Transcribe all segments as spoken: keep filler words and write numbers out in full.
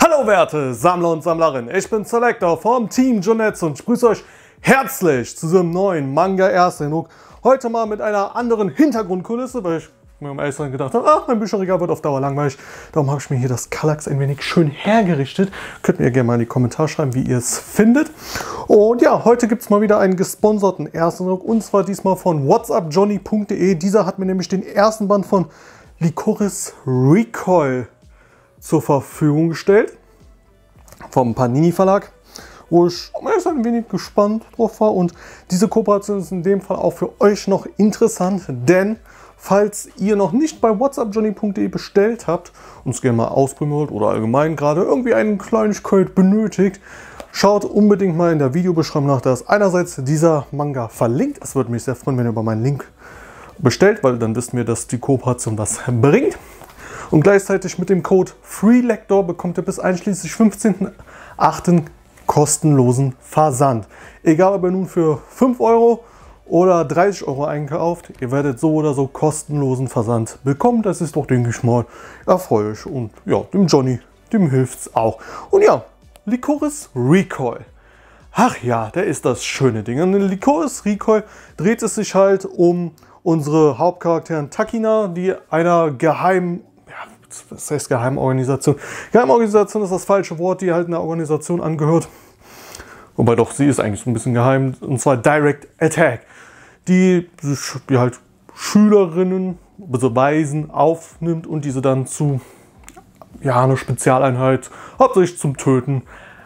Hallo werte Sammler und Sammlerinnen, ich bin Selector vom Team Jonetz und ich grüße euch herzlich zu diesem neuen Manga Ersteindruck. Heute mal mit einer anderen Hintergrundkulisse, weil ich mir am ehesten gedacht habe, ach, mein Bücherregal wird auf Dauer langweilig. Darum habe ich mir hier das Kallax ein wenig schön hergerichtet. Könnt ihr gerne mal in die Kommentare schreiben, wie ihr es findet. Und ja, heute gibt es mal wieder einen gesponserten Ersteindruck und zwar diesmal von whatsupjohnny punkt de. Dieser hat mir nämlich den ersten Band von Lycoris Recoil zur Verfügung gestellt, vom Panini Verlag, wo ich erst ein wenig gespannt drauf war. Und diese Kooperation ist in dem Fall auch für euch noch interessant, denn falls ihr noch nicht bei whatsupjohnny punkt de bestellt habt und es gerne mal ausprobieren wollt oder allgemein gerade irgendwie einen Kleinigkeit benötigt, schaut unbedingt mal in der Videobeschreibung nach, da ist einerseits dieser Manga verlinkt. Es würde mich sehr freuen, wenn ihr über meinen Link bestellt, weil dann wissen wir, dass die Kooperation was bringt. Und gleichzeitig mit dem Code FREELECTOR bekommt ihr bis einschließlich fünfzehnten achten kostenlosen Versand. Egal, ob ihr nun für fünf Euro oder dreißig Euro einkauft, ihr werdet so oder so kostenlosen Versand bekommen. Das ist doch, denke ich mal, erfreulich. Und ja, dem Johnny, dem hilft es auch. Und ja, Lycoris Recoil. Ach ja, der ist das schöne Ding. Und in Lycoris Recoil dreht es sich halt um unsere Hauptcharakterin Takina, die einer geheimen, ja, was heißt Geheimorganisation? Geheimorganisation ist das falsche Wort, die halt einer Organisation angehört. Wobei doch, sie ist eigentlich so ein bisschen geheim, und zwar Direct Attack, die, die halt Schülerinnen, also Waisen, aufnimmt und diese dann zu, ja, einer Spezialeinheit, hauptsächlich zum Töten,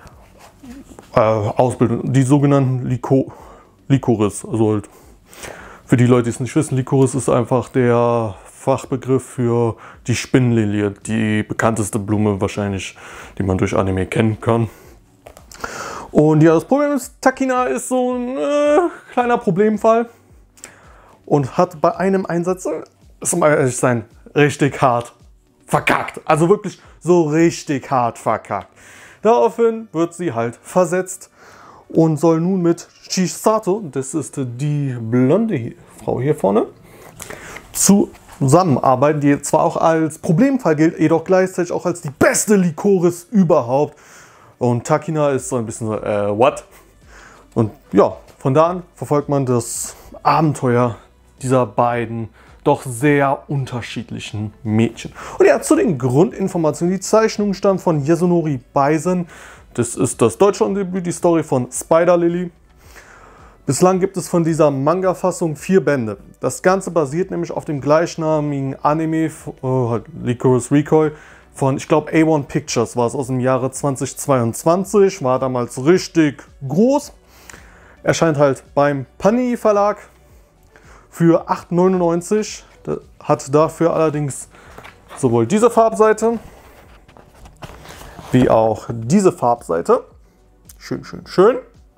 äh, ausbildet. Die sogenannten Lyco Lycoris, also halt, für die Leute, die es nicht wissen, Lycoris ist einfach der Fachbegriff für die Spinnenlilie, die bekannteste Blume wahrscheinlich, die man durch Anime kennen kann. Und ja, das Problem ist, Takina ist so ein äh, kleiner Problemfall und hat bei einem Einsatz, zum ehrlich sein, richtig hart verkackt. Also wirklich so richtig hart verkackt. Daraufhin wird sie halt versetzt und soll nun mit Chisato, das ist die blonde Frau hier vorne, zusammenarbeiten, die zwar auch als Problemfall gilt, jedoch gleichzeitig auch als die beste Lycoris überhaupt. Und Takina ist so ein bisschen so, äh, what? Und ja, von da an verfolgt man das Abenteuer dieser beiden doch sehr unterschiedlichen Mädchen. Und ja, zu den Grundinformationen. Die Zeichnung stammt von Yasunori Bison. Das ist das deutsche Debüt, die Story von Spider Lily. Bislang gibt es von dieser Manga-Fassung vier Bände. Das Ganze basiert nämlich auf dem gleichnamigen Anime, äh, Lycoris Recoil, von, ich glaube, A eins Pictures war es, aus dem Jahre zweitausendzweiundzwanzig, war damals richtig groß. Erscheint halt beim Panini Verlag für acht neunundneunzig. Hat dafür allerdings sowohl diese Farbseite wie auch diese Farbseite. Schön, schön, schön.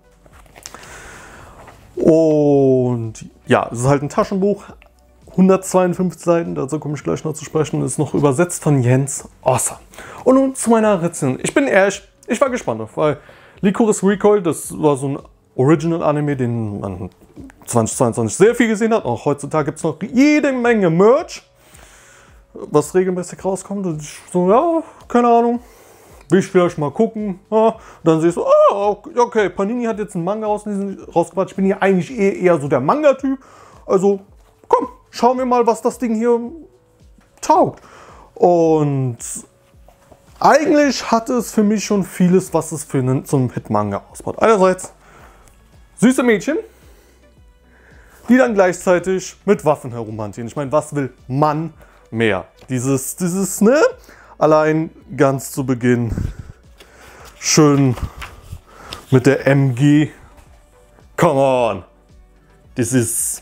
Und ja, es ist halt ein Taschenbuch. hundertzweiundfünfzig Seiten, dazu komme ich gleich noch zu sprechen, ist noch übersetzt von Jens Osser. Und nun zu meiner Rezension. Ich bin ehrlich, ich war gespannt, weil Lycoris Recoil, das war so ein Original-Anime, den man zweitausendzweiundzwanzig sehr viel gesehen hat. Auch heutzutage gibt es noch jede Menge Merch, was regelmäßig rauskommt. Und ich so, ja, keine Ahnung, will ich vielleicht mal gucken. Ja, und dann sehe ich so, oh, okay, Panini hat jetzt einen Manga rausgebracht. Ich bin hier eigentlich eher, eher so der Manga-Typ. Also, komm, schauen wir mal, was das Ding hier taugt. Und eigentlich hatte es für mich schon vieles, was es für einen, so einen Hit-Manga ausbaut. Einerseits süße Mädchen, die dann gleichzeitig mit Waffen herumhantieren. Ich meine, was will man mehr? Dieses, dieses, ne? Allein ganz zu Beginn schön mit der M G. Come on! Das ist...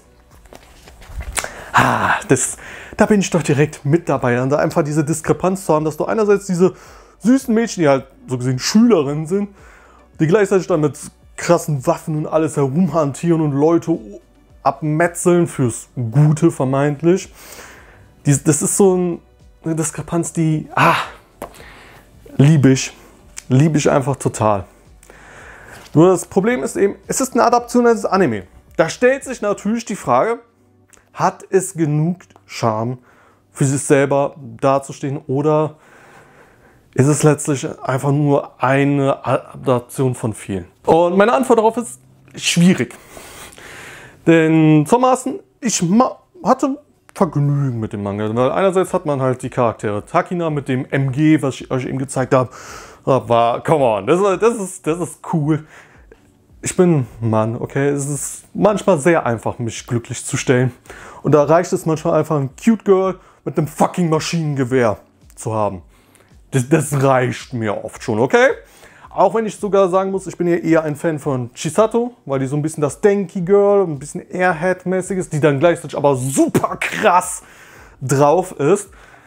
Ah, das, da bin ich doch direkt mit dabei, und da einfach diese Diskrepanz zu haben, dass du einerseits diese süßen Mädchen, die halt so gesehen Schülerinnen sind, die gleichzeitig dann mit krassen Waffen und alles herumhantieren und Leute abmetzeln fürs Gute vermeintlich. Die, das ist so ein, eine Diskrepanz, die, ah, liebe ich, liebe ich einfach total. Nur das Problem ist eben, es ist eine Adaption eines Anime. Da stellt sich natürlich die Frage, hat es genug Charme für sich selber dazustehen oder ist es letztlich einfach nur eine Adaption von vielen. Und meine Antwort darauf ist schwierig. Denn zum Maßen, ich hatte Vergnügen mit dem Manga. Weil einerseits hat man halt die Charaktere. Takina mit dem M G, was ich euch eben gezeigt habe, war, come on, das, das, ist, das ist cool. Ich bin ein Mann, okay? Es ist manchmal sehr einfach, mich glücklich zu stellen. Und da reicht es manchmal einfach, ein cute Girl mit einem fucking Maschinengewehr zu haben. Das, das reicht mir oft schon, okay? Auch wenn ich sogar sagen muss, ich bin ja eher ein Fan von Chisato, weil die so ein bisschen das Denki Girl, ein bisschen Airhead-mäßig ist, die dann gleichzeitig aber super krass drauf ist.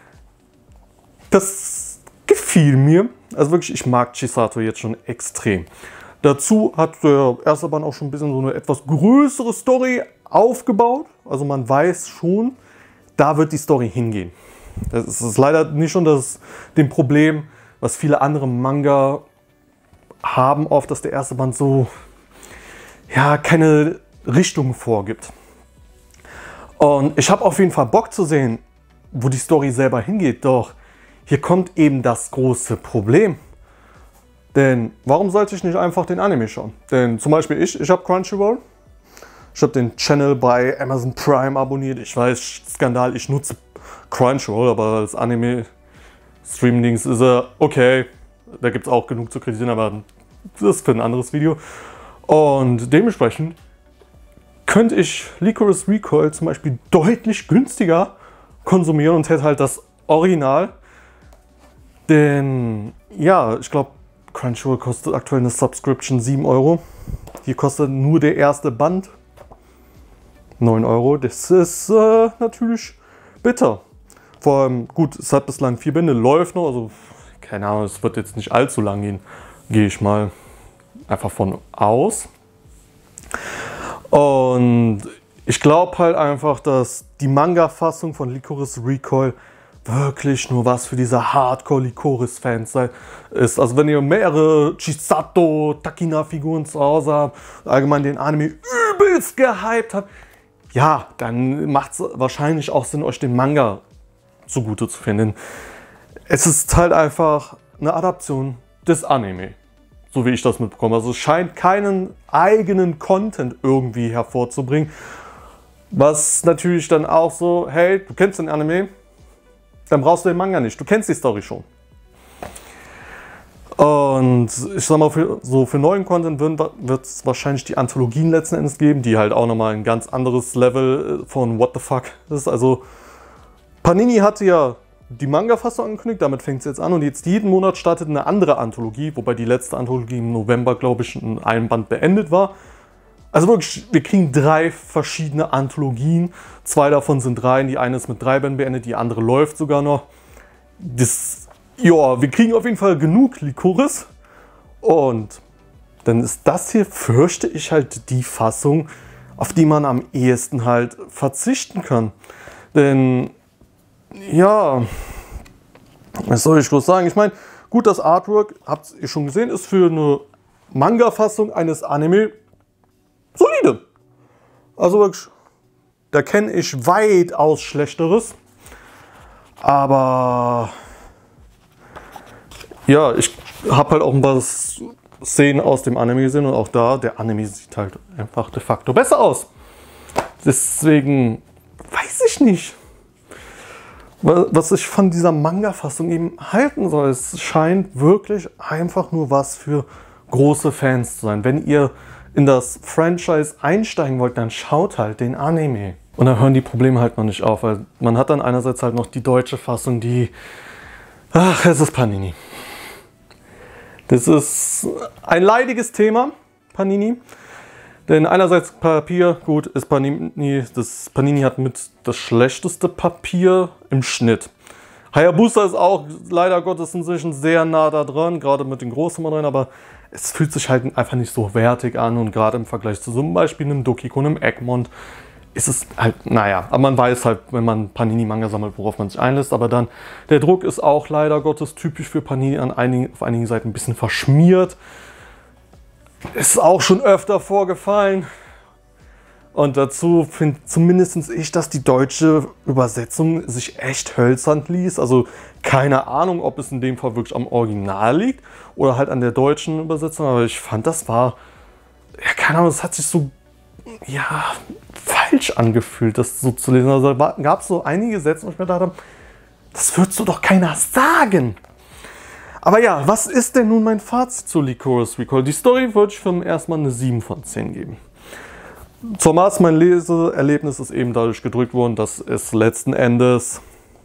Das gefiel mir. Also wirklich, ich mag Chisato jetzt schon extrem. Dazu hat der erste Band auch schon ein bisschen so eine etwas größere Story aufgebaut. Also man weiß schon, da wird die Story hingehen. Das ist leider nicht schon das dem Problem, was viele andere Manga haben, oft, dass der erste Band so ja keine Richtung vorgibt. Und ich habe auf jeden Fall Bock zu sehen, wo die Story selber hingeht. Doch hier kommt eben das große Problem. Denn warum sollte ich nicht einfach den Anime schauen? Denn zum Beispiel ich, ich habe Crunchyroll. Ich habe den Channel bei Amazon Prime abonniert. Ich weiß, Skandal, ich nutze Crunchyroll, aber das Anime-Streaming-Dings ist er okay. Da gibt es auch genug zu kritisieren, aber das ist für ein anderes Video. Und dementsprechend könnte ich Lycoris Recoil zum Beispiel deutlich günstiger konsumieren und hätte halt das Original. Denn ja, ich glaube, Crunchyroll kostet aktuell eine Subscription sieben Euro. Hier kostet nur der erste Band neun Euro. Das ist äh, natürlich bitter. Vor allem, gut, es hat bislang vier Bände, läuft noch. Also, keine Ahnung, es wird jetzt nicht allzu lang gehen. Gehe ich mal einfach von aus. Und ich glaube halt einfach, dass die Manga-Fassung von Lycoris Recoil wirklich nur was für diese Hardcore-Lycoris-Fans ist. Also wenn ihr mehrere Chisato, Takina-Figuren zu Hause habt, allgemein den Anime übelst gehypt habt, ja, dann macht es wahrscheinlich auch Sinn, euch den Manga zugute zu finden. Es ist halt einfach eine Adaption des Anime, so wie ich das mitbekomme. Also es scheint keinen eigenen Content irgendwie hervorzubringen, was natürlich dann auch so, hey, du kennst den Anime, dann brauchst du den Manga nicht. Du kennst die Story schon. Und ich sag mal, für, so für neuen Content wird es wahrscheinlich die Anthologien letzten Endes geben, die halt auch nochmal ein ganz anderes Level von What the fuck ist. Also Panini hatte ja die Manga-Fassung angekündigt, damit fängt es jetzt an. Und jetzt jeden Monat startet eine andere Anthologie, wobei die letzte Anthologie im November, glaube ich, in einem Band beendet war. Also wirklich, wir kriegen drei verschiedene Anthologien. Zwei davon sind Reihen. Die eine ist mit drei Bänden beendet, die andere läuft sogar noch. Das, ja, wir kriegen auf jeden Fall genug Lycoris. Und dann ist das hier, fürchte ich, halt die Fassung, auf die man am ehesten halt verzichten kann. Denn, ja, was soll ich groß sagen? Ich meine, gut, das Artwork, habt ihr schon gesehen, ist für eine Manga-Fassung eines Anime solide. Also wirklich, da kenne ich weitaus Schlechteres. Aber ja, ich habe halt auch ein paar Szenen aus dem Anime gesehen und auch da, der Anime sieht halt einfach de facto besser aus. Deswegen weiß ich nicht, was ich von dieser Manga-Fassung eben halten soll. Es scheint wirklich einfach nur was für große Fans zu sein. Wenn ihr in das Franchise einsteigen wollt, dann schaut halt den Anime. Und da hören die Probleme halt noch nicht auf, weil man hat dann einerseits halt noch die deutsche Fassung, die, ach, es ist Panini. Das ist ein leidiges Thema, Panini. Denn einerseits Papier, gut, ist Panini, das Panini hat mit das schlechteste Papier im Schnitt. Hayabusa ist auch leider Gottes inzwischen sehr nah da dran, gerade mit den großen Modellen, aber es fühlt sich halt einfach nicht so wertig an und gerade im Vergleich zu zum Beispiel einem Dokiko, einem Egmont, ist es halt, naja, aber man weiß halt, wenn man Panini-Manga sammelt, worauf man sich einlässt, aber dann, der Druck ist auch leider Gottes typisch für Panini an einigen, auf einigen Seiten ein bisschen verschmiert. Ist auch schon öfter vorgefallen. Und dazu finde zumindest ich, dass die deutsche Übersetzung sich echt hölzern ließ. Also keine Ahnung, ob es in dem Fall wirklich am Original liegt oder halt an der deutschen Übersetzung. Aber ich fand, das war, ja keine Ahnung, es hat sich so, ja, falsch angefühlt, das so zu lesen. Also da gab es so einige Sätze, wo ich mir dachte, das würdest du doch keiner sagen. Aber ja, was ist denn nun mein Fazit zu Lycoris Recall? Die Story würde ich für erstmal eine sieben von zehn geben. Zumal mein Leseerlebnis ist eben dadurch gedrückt worden, dass es letzten Endes,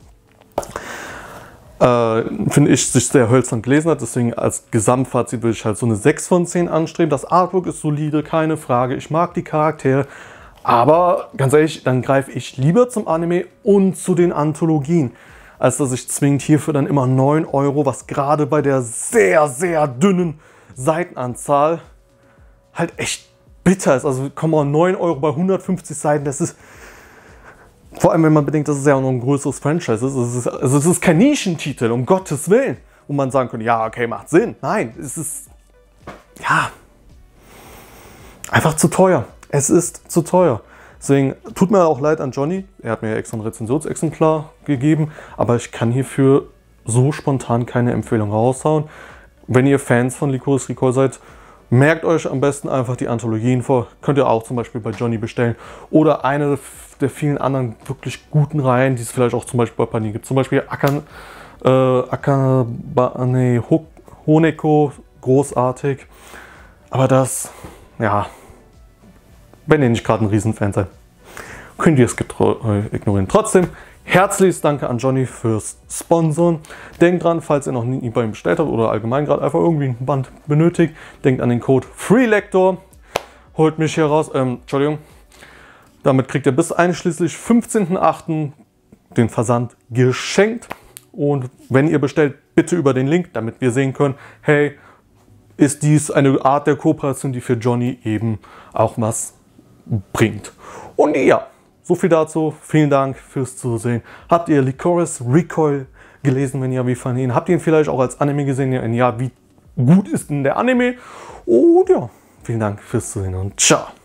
äh, finde ich, sich sehr hölzern gelesen hat. Deswegen als Gesamtfazit würde ich halt so eine sechs von zehn anstreben. Das Artwork ist solide, keine Frage. Ich mag die Charaktere. Aber ganz ehrlich, dann greife ich lieber zum Anime und zu den Anthologien, als dass ich zwingend hierfür dann immer neun Euro, was gerade bei der sehr, sehr dünnen Seitenanzahl halt echt bitter ist. Also komm mal, neun Euro bei hundertfünfzig Seiten, das ist, vor allem wenn man bedenkt, dass es ja auch noch ein größeres Franchise ist. Es ist, also es ist kein Nischentitel, um Gottes Willen, wo man sagen könnte, ja, okay, macht Sinn. Nein, es ist, ja, einfach zu teuer. Es ist zu teuer. Deswegen tut mir auch leid an Johnny. Er hat mir ja extra ein Rezensionsexemplar gegeben, aber ich kann hierfür so spontan keine Empfehlung raushauen. Wenn ihr Fans von Lycoris Recall seid, merkt euch am besten einfach die Anthologien vor. Könnt ihr auch zum Beispiel bei Johnny bestellen. Oder eine der vielen anderen wirklich guten Reihen, die es vielleicht auch zum Beispiel bei Panini gibt. Zum Beispiel Akan, äh, Akabane Honeko, großartig. Aber das, ja, wenn ihr nicht gerade ein Riesenfan seid, könnt ihr es ignorieren. Trotzdem, herzliches Danke an Johnny fürs Sponsoren. Denkt dran, falls ihr noch nie bei ihm bestellt habt oder allgemein gerade einfach irgendwie ein Band benötigt, denkt an den Code FREELECTOR. Holt mich hier raus. Ähm, Entschuldigung. Damit kriegt ihr bis einschließlich fünfzehnten achten den Versand geschenkt. Und wenn ihr bestellt, bitte über den Link, damit wir sehen können, hey, ist dies eine Art der Kooperation, die für Johnny eben auch was bringt. Und ja, so viel dazu. Vielen Dank fürs Zusehen. Habt ihr Lycoris Recall gelesen? Wenn ja, wie fand ihr ihn? Habt ihr ihn vielleicht auch als Anime gesehen? Ja, ja, wie gut ist denn der Anime? Und ja, vielen Dank fürs Zusehen und ciao.